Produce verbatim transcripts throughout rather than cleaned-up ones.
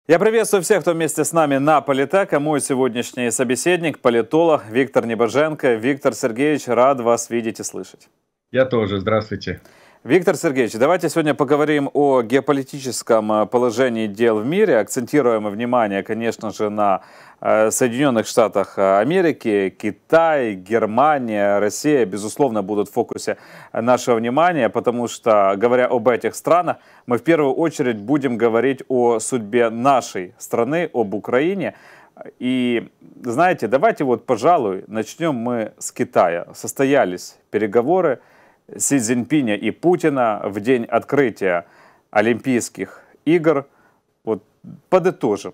Я приветствую всех, кто вместе с нами на Политека. Мой сегодняшний собеседник, политолог Виктор Небоженко. Виктор Сергеевич, рад вас видеть и слышать. Я тоже. Здравствуйте. Виктор Сергеевич, давайте сегодня поговорим о геополитическом положении дел в мире. Акцентируем внимание, конечно же, на Соединенных Штатах Америки. Китай, Германия, Россия, безусловно, будут в фокусе нашего внимания, потому что, говоря об этих странах, мы в первую очередь будем говорить о судьбе нашей страны, об Украине. И, знаете, давайте вот, пожалуй, начнем мы с Китая. Состоялись переговоры Си Цзиньпиня и Путина в день открытия Олимпийских игр. Вот подытожим.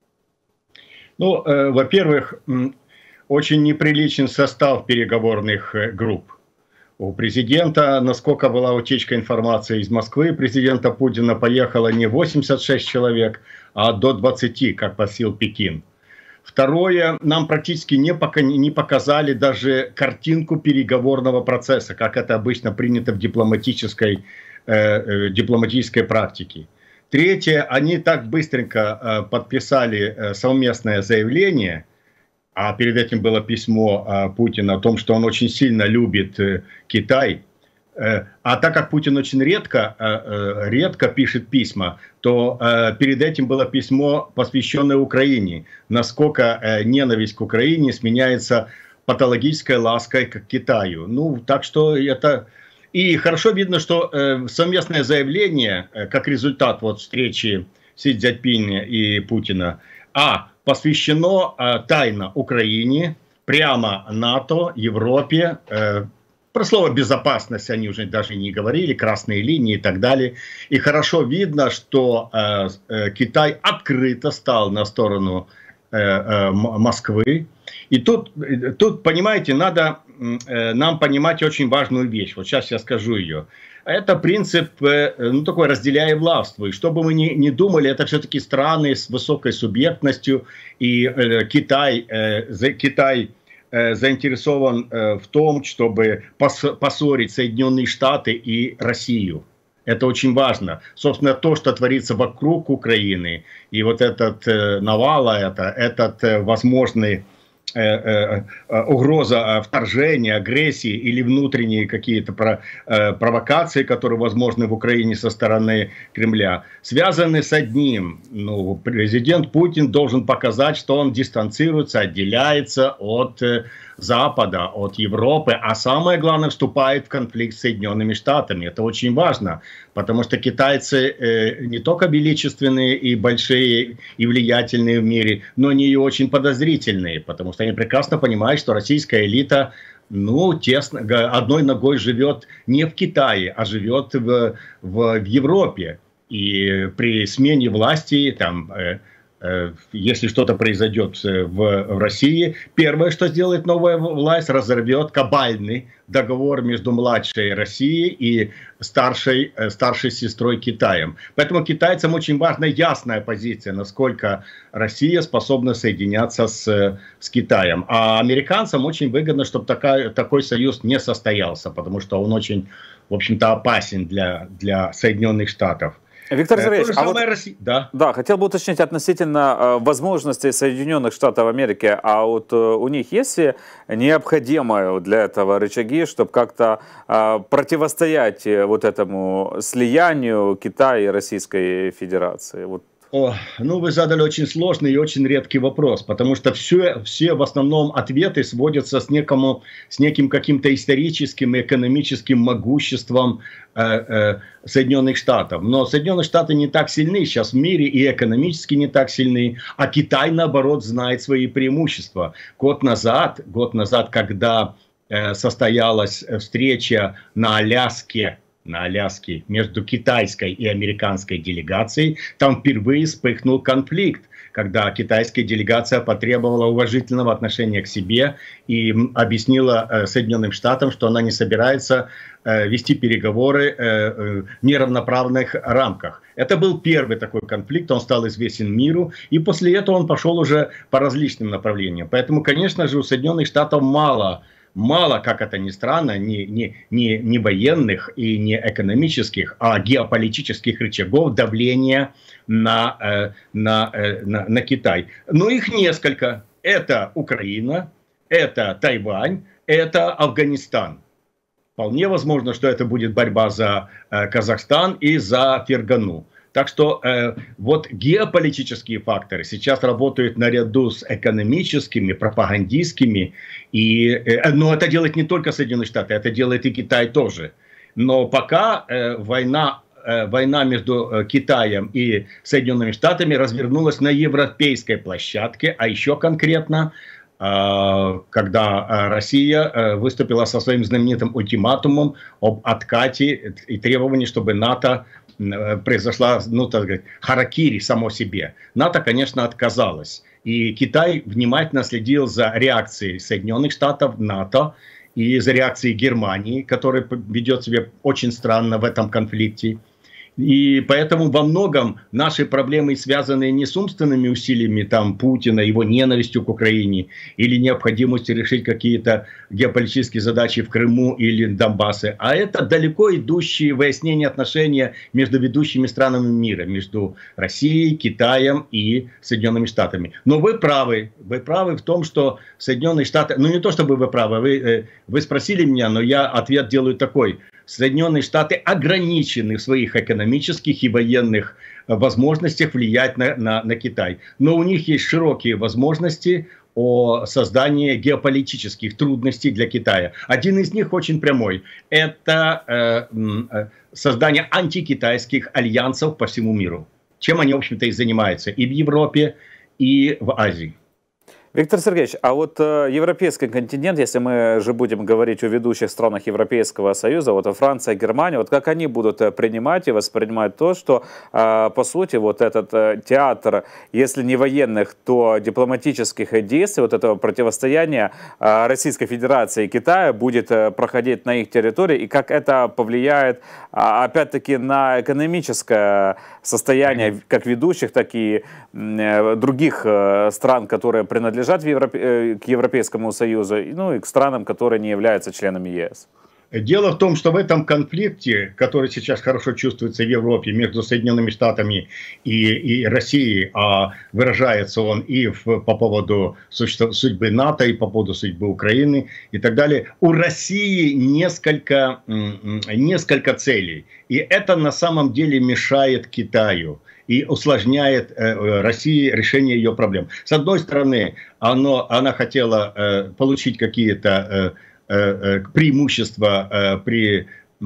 Ну, э, во-первых, очень неприличен состав переговорных групп. У президента, насколько была утечка информации из Москвы, президента Путина поехало не восемьдесят шесть человек, а до двадцати, как просил Пекин. Второе, нам практически не, пока, не показали даже картинку переговорного процесса, как это обычно принято в дипломатической, э, э, дипломатической практике. Третье, они так быстренько э, подписали э, совместное заявление, а перед этим было письмо э, Путина о том, что он очень сильно любит э, Китай. А так как Путин очень редко, редко пишет письма, то перед этим было письмо, посвященное Украине. Насколько ненависть к Украине сменяется патологической лаской к Китаю. Ну, так что это... И хорошо видно, что совместное заявление, как результат вот встречи Си Цзиньпиня и Путина, а, посвящено тайно Украине, прямо НАТО, Европе. Про слово «безопасность» они уже даже не говорили, красные линии и так далее. И хорошо видно, что э, э, Китай открыто стал на сторону э, э, Москвы. И тут, тут, понимаете, надо э, нам понимать очень важную вещь. Вот сейчас я скажу ее. Это принцип, э, ну, такой «разделяй и властвуй». Что бы мы ни, ни думали, это все-таки страны с высокой субъектностью. И э, Китай... Э, Китай заинтересован в том, чтобы поссорить Соединенные Штаты и Россию. Это очень важно. Собственно, то, что творится вокруг Украины, и вот этот навала, это, этот возможный э, э, угроза вторжения, агрессии или внутренние какие-то про, э, провокации, которые возможны в Украине со стороны Кремля, связаны с одним. Ну, президент Путин должен показать, что он дистанцируется, отделяется от э, Запада, от Европы, а самое главное, вступает в конфликт с Соединенными Штатами. Это очень важно, потому что китайцы э, не только величественные и большие и влиятельные в мире, но они и очень подозрительные, потому что они прекрасно понимают, что российская элита, ну, тесно, одной ногой живет не в Китае, а живет в, в, в Европе. И при смене власти, там, э, э, если что-то произойдет в, в России, первое, что сделает новая власть, разорвет кабальный договор между младшей Россией и старшей, э, старшей сестрой Китаем. Поэтому китайцам очень важна ясная позиция, насколько Россия способна соединяться с, с Китаем. А американцам очень выгодно, чтобы такая, такой союз не состоялся, потому что он очень, в общем-то, опасен для, для Соединенных Штатов. Виктор Сергеевич, а вот, Россия... да. да, хотел бы уточнить относительно э, возможностей Соединенных Штатов Америки, а вот э, у них есть необходимые для этого рычаги, чтобы как-то э, противостоять вот этому слиянию Китая и Российской Федерации? Вот. О, ну, вы задали очень сложный и очень редкий вопрос, потому что все, все в основном ответы сводятся с, некому, с неким каким-то историческим и экономическим могуществом э, э, Соединенных Штатов. Но Соединенные Штаты не так сильны сейчас в мире и экономически не так сильны, а Китай, наоборот, знает свои преимущества. Год назад, год назад, когда э, состоялась встреча на Аляске, на Аляске между китайской и американской делегацией, там впервые вспыхнул конфликт, когда китайская делегация потребовала уважительного отношения к себе и объяснила э, Соединенным Штатам, что она не собирается э, вести переговоры э, в неравноправных рамках. Это был первый такой конфликт, он стал известен миру, и после этого он пошел уже по различным направлениям. Поэтому, конечно же, у Соединенных Штатов мало мало, как это ни странно, не, не, не, не военных и не экономических, а геополитических рычагов давления на, э, на, э, на, на Китай. Но их несколько. Это Украина, это Тайвань, это Афганистан. Вполне возможно, что это будет борьба за э, Казахстан и за Фергану. Так что э, вот геополитические факторы сейчас работают наряду с экономическими, пропагандистскими. И, э, но это делает не только Соединенные Штаты, это делает и Китай тоже. Но пока э, война, э, война между Китаем и Соединенными Штатами развернулась на европейской площадке, а еще конкретно, э, когда Россия э, выступила со своим знаменитым ультиматумом об откате и требовании, чтобы НАТО произошла, ну, так сказать, харакири само себе. НАТО, конечно, отказалось. И Китай внимательно следил за реакцией Соединенных Штатов, НАТО, и за реакцией Германии, которая ведет себя очень странно в этом конфликте. И поэтому во многом наши проблемы связаны не с умственными усилиями там, Путина, его ненавистью к Украине, или необходимостью решить какие-то геополитические задачи в Крыму или Донбассе, а это далеко идущие выяснения отношений между ведущими странами мира, между Россией, Китаем и Соединенными Штатами. Но вы правы, вы правы в том, что Соединенные Штаты, ну не то чтобы вы правы, вы, вы спросили меня, но я ответ делаю такой. Соединенные Штаты ограничены в своих экономических и военных возможностях влиять на, на, на Китай. Но у них есть широкие возможности о создании геополитических трудностей для Китая. Один из них очень прямой. Это э, создание антикитайских альянсов по всему миру. Чем они, в общем-то, и занимаются и в Европе, и в Азии. Виктор Сергеевич, а вот э, европейский континент, если мы же будем говорить о ведущих странах Европейского Союза, вот Франция, Германия, вот как они будут э, принимать и воспринимать то, что, э, по сути, вот этот э, театр, если не военных, то дипломатических действий, вот этого противостояния э, Российской Федерации и Китая будет э, проходить на их территории, и как это повлияет, э, опять-таки, на экономическое состояние как ведущих, так и э, других э, стран, которые принадлежат в Европе, к Европейскому Союзу, ну и к странам, которые не являются членами ЕС. Дело в том, что в этом конфликте, который сейчас хорошо чувствуется в Европе между Соединенными Штатами и, и Россией, а выражается он и в, по поводу судьбы НАТО, и по поводу судьбы Украины и так далее, у России несколько, несколько целей. И это на самом деле мешает Китаю и усложняет э, России решение ее проблем. С одной стороны, оно, она хотела э, получить какие-то э, э, преимущества э, при,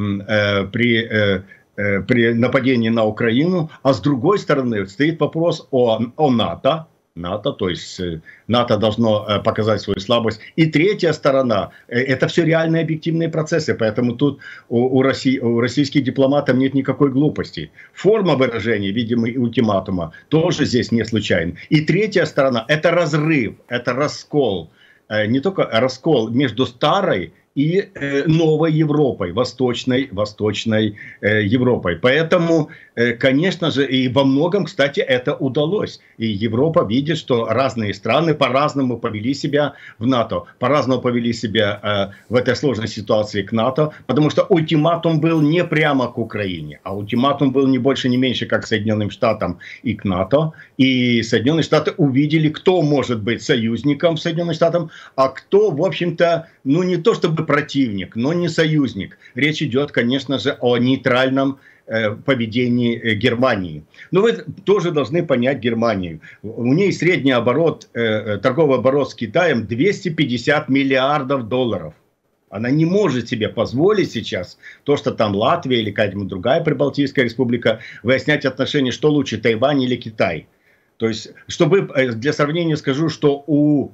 э, при, э, э, при нападении на Украину, а с другой стороны стоит вопрос о, о НАТО. НАТО, то есть НАТО должно показать свою слабость. И третья сторона, это все реальные объективные процессы, поэтому тут у, у, России, у российских дипломатов нет никакой глупости. Форма выражения, видимо, и ультиматума тоже здесь не случайна. И третья сторона, это разрыв, это раскол, не только раскол между старой и э, новой Европой, восточной, восточной э, Европой. Поэтому, э, конечно же, и во многом, кстати, это удалось. И Европа видит, что разные страны по-разному повели себя в НАТО, по-разному повели себя э, в этой сложной ситуации к НАТО, потому что ультиматум был не прямо к Украине, а ультиматум был не больше, не меньше, как к Соединенным Штатам и к НАТО. И Соединенные Штаты увидели, кто может быть союзником Соединенных Штатов, а кто, в общем-то, ну не то чтобы противник, но не союзник. Речь идет, конечно же, о нейтральном э, поведении э, Германии. Но вы тоже должны понять Германию. У нее средний оборот, э, торговый оборот с Китаем двести пятьдесят миллиардов долларов. Она не может себе позволить сейчас то, что там Латвия или какая-нибудь другая Прибалтийская республика, выяснять отношения, что лучше, Тайвань или Китай. То есть, чтобы для сравнения скажу, что у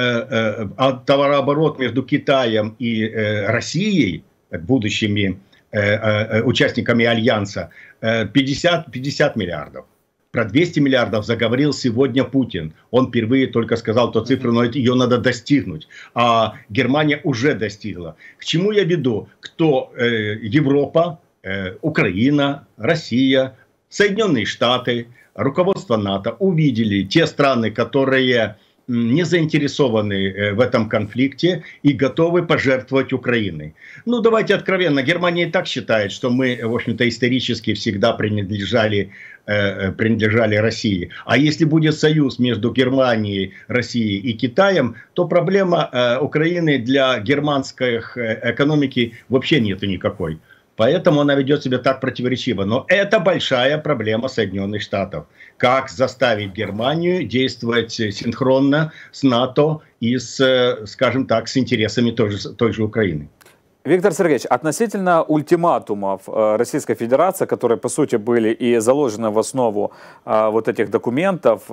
товарооборот между Китаем и Россией, будущими участниками Альянса, пятьдесят, пятьдесят миллиардов. Про двести миллиардов заговорил сегодня Путин. Он впервые только сказал эту цифру, но ее надо достигнуть. А Германия уже достигла. К чему я веду? Кто Европа, Украина, Россия, Соединенные Штаты, руководство НАТО увидели те страны, которые не заинтересованы в этом конфликте и готовы пожертвовать Украиной. Ну, давайте откровенно, Германия и так считает, что мы, в общем-то, исторически всегда принадлежали, принадлежали России. А если будет союз между Германией, Россией и Китаем, то проблема Украины для германской экономики вообще нету никакой. Поэтому она ведет себя так противоречиво. Но это большая проблема Соединенных Штатов. Как заставить Германию действовать синхронно с НАТО и, с, скажем так, с интересами той же, той же Украины. Виктор Сергеевич, относительно ультиматумов Российской Федерации, которые, по сути, были и заложены в основу вот этих документов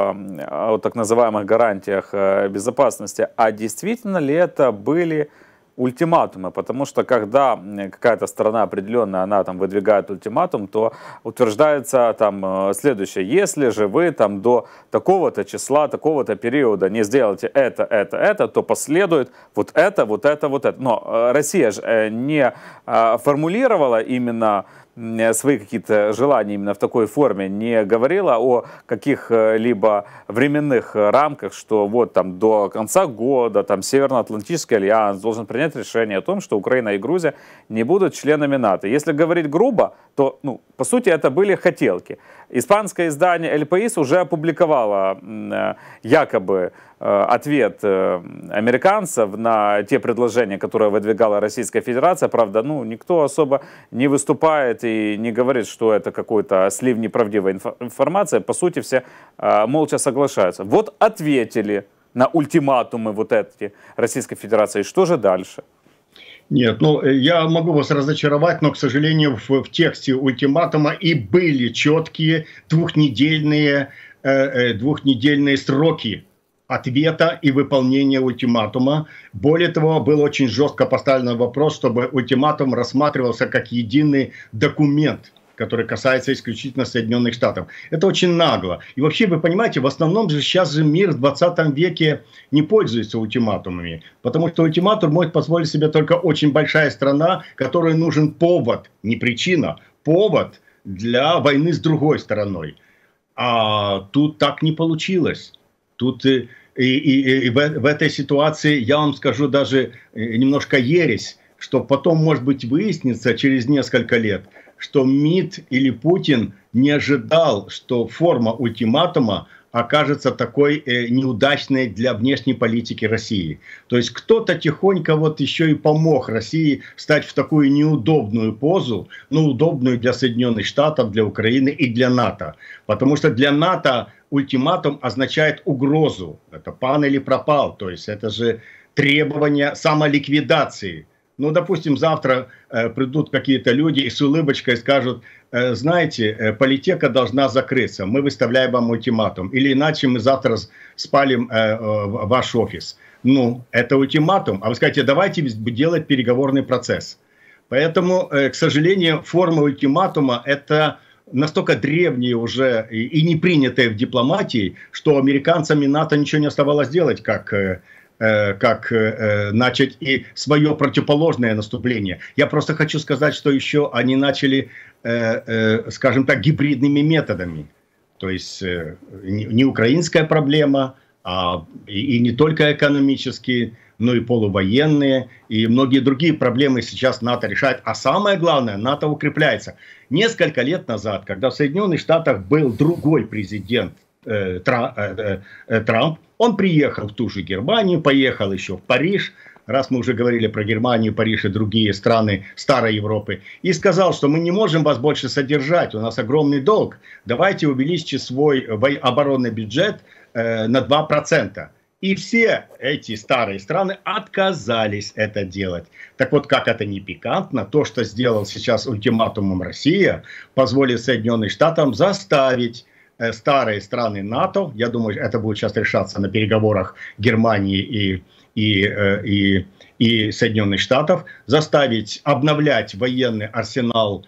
о так называемых гарантиях безопасности, а действительно ли это были ультиматумы? Потому что когда какая-то страна определенная, она там выдвигает ультиматум, то утверждается там следующее: если же вы там до такого-то числа, такого-то периода не сделаете это, это, это, то последует вот это, вот это, вот это. Но Россия же не формулировала именно свои какие-то желания именно в такой форме, не говорила о каких-либо временных рамках, что вот там до конца года там Североатлантический альянс должен принять решение о том, что Украина и Грузия не будут членами НАТО. Если говорить грубо, то, ну, по сути, это были хотелки. Испанское издание «Эль Паис» уже опубликовало э, якобы э, ответ э, американцев на те предложения, которые выдвигала Российская Федерация. Правда, ну, никто особо не выступает и не говорит, что это какой-то слив неправдивой инфо информации. По сути, все э, молча соглашаются. Вот ответили на ультиматумы вот эти Российской Федерации. И что же дальше? Нет, ну я могу вас разочаровать, но, к сожалению, в, в тексте ультиматума и были четкие двухнедельные, э, двухнедельные сроки ответа и выполнения ультиматума. Более того, был очень жестко поставлен вопрос, чтобы ультиматум рассматривался как единый документ, который касается исключительно Соединенных Штатов. Это очень нагло. И вообще, вы понимаете, в основном же сейчас же мир в двадцатом веке не пользуется ультиматумами. Потому что ультиматум может позволить себе только очень большая страна, которой нужен повод, не причина, повод для войны с другой стороной. А тут так не получилось. Тут и, и, и, и в, в этой ситуации, я вам скажу даже немножко ересь, что потом, может быть, выяснится через несколько лет, что МИД или Путин не ожидал, что форма ультиматума окажется такой э, неудачной для внешней политики России. То есть кто-то тихонько вот еще и помог России стать в такую неудобную позу, ну, удобную для Соединенных Штатов, для Украины и для НАТО. Потому что для НАТО ультиматум означает угрозу. Это пан или пропал. То есть это же требование самоликвидации. Ну, допустим, завтра э, придут какие-то люди и с улыбочкой скажут: э, знаете, э, политека должна закрыться, мы выставляем вам ультиматум, или иначе мы завтра спалим э, э, ваш офис. Ну, это ультиматум, а вы скажете: давайте делать переговорный процесс. Поэтому, э, к сожалению, форма ультиматума – это настолько древние уже и, и не принятые в дипломатии, что американцам и НАТО ничего не оставалось делать, как... Э, как э, начать и свое противоположное наступление. Я просто хочу сказать, что еще они начали, э, э, скажем так, гибридными методами. То есть э, не, не украинская проблема, а и, и не только экономические, но и полувоенные, и многие другие проблемы сейчас НАТО решает. А самое главное, НАТО укрепляется. Несколько лет назад, когда в Соединенных Штатах был другой президент, э, Тра, э, э, Трамп, он приехал в ту же Германию, поехал еще в Париж, раз мы уже говорили про Германию, Париж и другие страны старой Европы, и сказал, что мы не можем вас больше содержать, у нас огромный долг, давайте увеличьте свой оборонный бюджет э, на два процента. И все эти старые страны отказались это делать. Так вот, как это не пикантно, то, что сделал сейчас ультиматумом Россия, позволит Соединенным Штатам заставить старые страны НАТО, я думаю, это будет сейчас решаться на переговорах Германии и, и, и, и Соединенных Штатов, заставить обновлять военный арсенал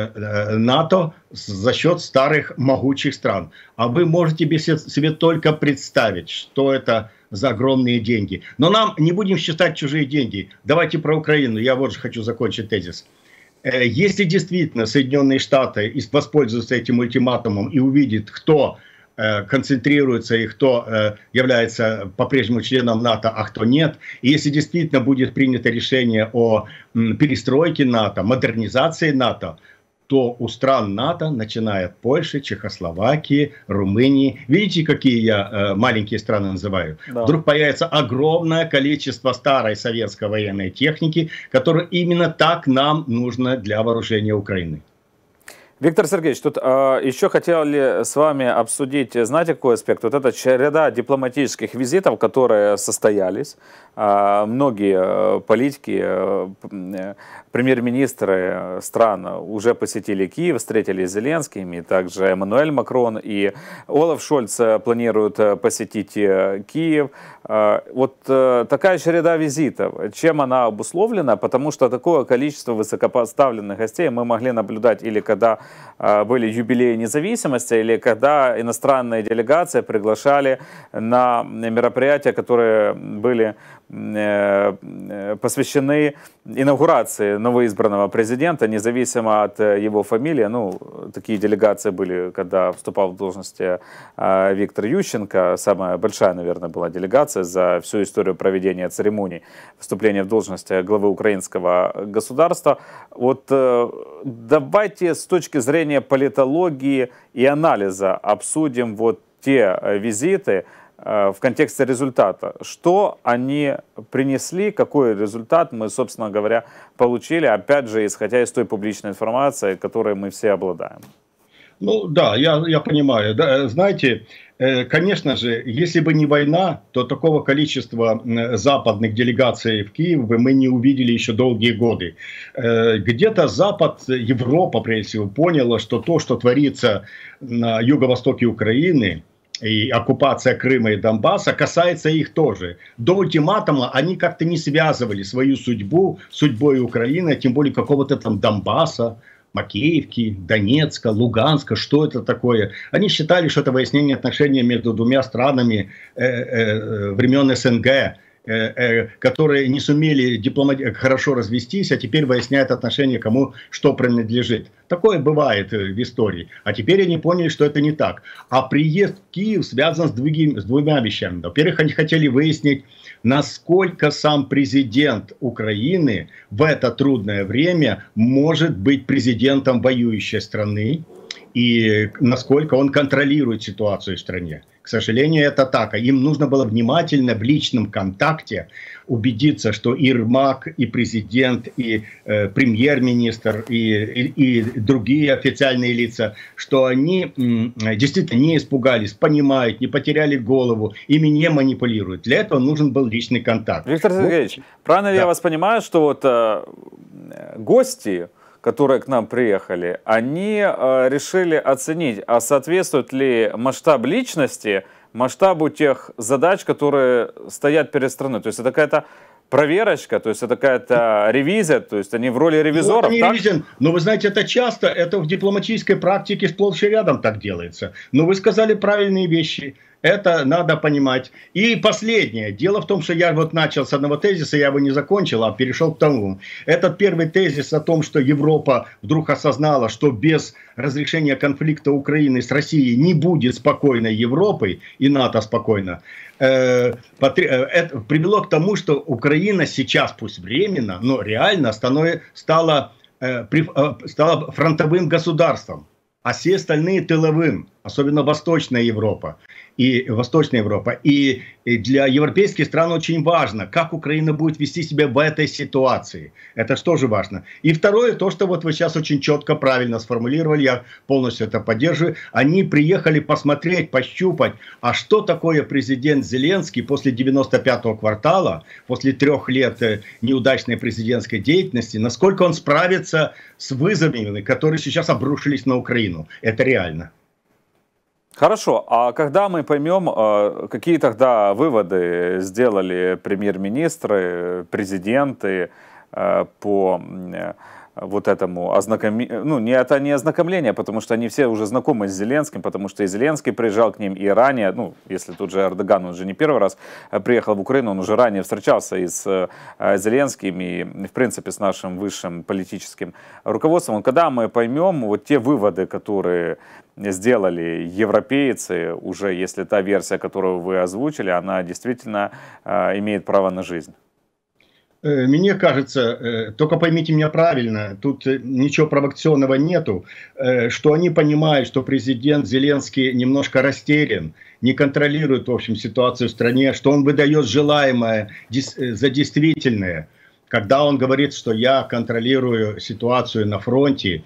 НАТО за счет старых могучих стран. А вы можете себе только представить, что это за огромные деньги. Но нам не будем считать чужие деньги. Давайте про Украину. Я вот же хочу закончить тезис. Если действительно Соединенные Штаты воспользуются этим ультиматумом и увидят, кто концентрируется и кто является по-прежнему членом НАТО, а кто нет. И если действительно будет принято решение о перестройке НАТО, модернизации НАТО, то у стран НАТО, начиная от Польши, Чехословакии, Румынии, видите, какие я маленькие страны называю, да. Вдруг появится огромное количество старой советской военной техники, которая именно так нам нужна для вооружения Украины. Виктор Сергеевич, тут э, еще хотели с вами обсудить, знаете, какой аспект? Вот эта череда дипломатических визитов, которые состоялись. Э, многие э, политики, э, премьер-министры стран уже посетили Киев, встретились с Зеленским, и также Эммануэль Макрон и Олаф Шольц планируют посетить Киев. Э, вот э, такая череда визитов, чем она обусловлена? Потому что такое количество высокопоставленных гостей мы могли наблюдать или когда были юбилеи независимости, или когда иностранные делегации приглашали на мероприятия, которые были посвящены инаугурации новоизбранного президента, независимо от его фамилии. Ну, такие делегации были, когда вступал в должности Виктор Ющенко. Самая большая, наверное, была делегация за всю историю проведения церемоний вступления в должность главы украинского государства. Вот давайте с точки зрения политологии и анализа обсудим вот те визиты в контексте результата. Что они принесли, какой результат мы, собственно говоря, получили, опять же, исходя из той публичной информации, которой мы все обладаем. Ну да, я, я понимаю. Да, знаете, конечно же, если бы не война, то такого количества западных делегаций в Киев бы мы не увидели еще долгие годы. Где-то Запад, Европа, прежде всего, поняла, что то, что творится на юго-востоке Украины, и оккупация Крыма и Донбасса касается их тоже. До ультиматума они как-то не связывали свою судьбу с судьбой Украины, тем более какого-то там Донбасса, Макеевки, Донецка, Луганска, что это такое. Они считали, что это выяснение отношений между двумя странами э, э, времен СНГ, э, э, которые не сумели дипломати- хорошо развестись, а теперь выясняют отношения, кому что принадлежит. Такое бывает в истории. А теперь они поняли, что это не так. А приезд в Киев связан с, двуги, с двумя вещами. Во-первых, они хотели выяснить, насколько сам президент Украины в это трудное время может быть президентом воюющей страны и насколько он контролирует ситуацию в стране. К сожалению, это так. Им нужно было внимательно в личном контакте убедиться, что и Ермак, и президент, и э, премьер-министр, и, и, и другие официальные лица, что они м, действительно не испугались, понимают, не потеряли голову, ими не манипулируют. Для этого нужен был личный контакт. Виктор Сергеевич, вот, правильно да. я вас понимаю, что вот э, гости, которые к нам приехали, они э, решили оценить, а соответствует ли масштаб личности масштабу тех задач, которые стоят перед страной. То есть это какая-то проверочка, то есть это какая-то ревизия, то есть они в роли ревизоров. Ну, так? Ревизия, но вы знаете, это часто, это в дипломатической практике сплошь и рядом так делается. Но вы сказали правильные вещи. Это надо понимать. И последнее. Дело в том, что я вот начал с одного тезиса, я его не закончил, а перешел к тому. Этот первый тезис о том, что Европа вдруг осознала, что без разрешения конфликта Украины с Россией не будет спокойной Европы, и НАТО спокойно, э, это привело к тому, что Украина сейчас, пусть временно, но реально становится, стала, э, стала фронтовым государством, а все остальные тыловым, особенно Восточная Европа. И Восточная Европа. И для европейских стран очень важно, как Украина будет вести себя в этой ситуации. Это же тоже важно. И второе, то, что вот вы сейчас очень четко, правильно сформулировали, я полностью это поддерживаю. Они приехали посмотреть, пощупать, а что такое президент Зеленский после девяносто пятого квартала, после трех лет неудачной президентской деятельности, насколько он справится с вызовами, которые сейчас обрушились на Украину. Это реально. Хорошо, а когда мы поймем, какие тогда выводы сделали премьер-министры, президенты по вот этому ознакомлению, ну, не, это не ознакомление, потому что они все уже знакомы с Зеленским, потому что и Зеленский приезжал к ним, и ранее, ну, если тут же Эрдоган, он же не первый раз приехал в Украину, он уже ранее встречался и с Зеленским, и, в принципе, с нашим высшим политическим руководством. Когда мы поймем вот те выводы, которые сделали европейцы, уже если та версия, которую вы озвучили, она действительно имеет право на жизнь? Мне кажется, только поймите меня правильно, тут ничего провокационного нету, что они понимают, что президент Зеленский немножко растерян, не контролирует, в общем, ситуацию в стране, что он выдает желаемое за действительное. Когда он говорит, что я контролирую ситуацию на фронте,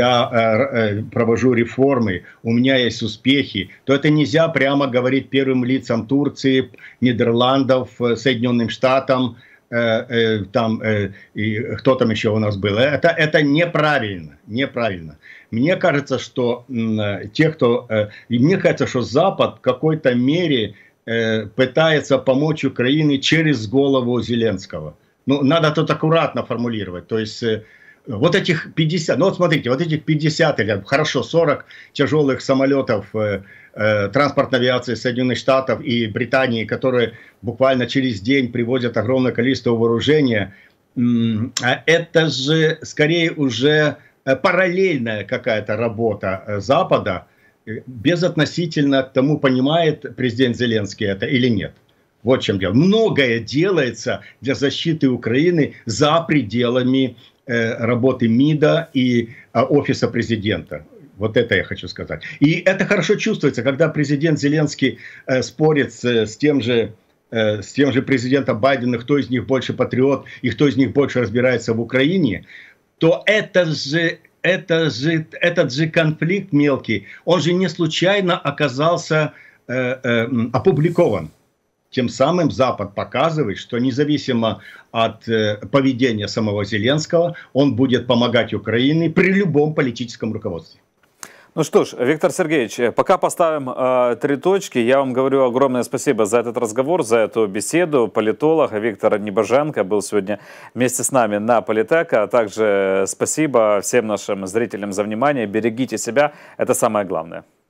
я провожу реформы, у меня есть успехи, то это нельзя прямо говорить первым лицам Турции, Нидерландов, Соединенным Штатам, там, и кто там еще у нас был. Это, это неправильно, неправильно. Мне кажется, что те, кто... Мне кажется, что Запад в какой-то мере пытается помочь Украине через голову Зеленского. Ну, надо тут аккуратно формулировать. То есть, вот этих пятьдесят, ну вот смотрите, вот этих пятьдесят или, хорошо, сорок тяжелых самолетов э, э, транспортной авиации Соединенных Штатов и Британии, которые буквально через день привозят огромное количество вооружения, э, это же скорее уже параллельная какая-то работа Запада, безотносительно к тому, понимает президент Зеленский это или нет. Вот в чем дело. Многое делается для защиты Украины за пределами э, работы МИДа и э, Офиса президента. Вот это я хочу сказать. И это хорошо чувствуется, когда президент Зеленский э, спорит с, с, тем же, э, с тем же президентом Байденом, кто из них больше патриот и кто из них больше разбирается в Украине, то это же, это же, этот же конфликт мелкий, он же не случайно оказался э, э, опубликован. Тем самым Запад показывает, что независимо от э, поведения самого Зеленского, он будет помогать Украине при любом политическом руководстве. Ну что ж, Виктор Сергеевич, пока поставим э, три точки. Я вам говорю огромное спасибо за этот разговор, за эту беседу. Политолог Виктор Небоженко был сегодня вместе с нами на Политека. А также спасибо всем нашим зрителям за внимание. Берегите себя, это самое главное.